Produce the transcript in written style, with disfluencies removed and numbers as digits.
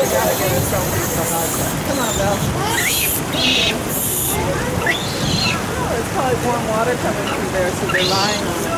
gotta get a trophy for Haja. Come on, Belle. Oh, it's probably warm water coming through there, so they're lying on it.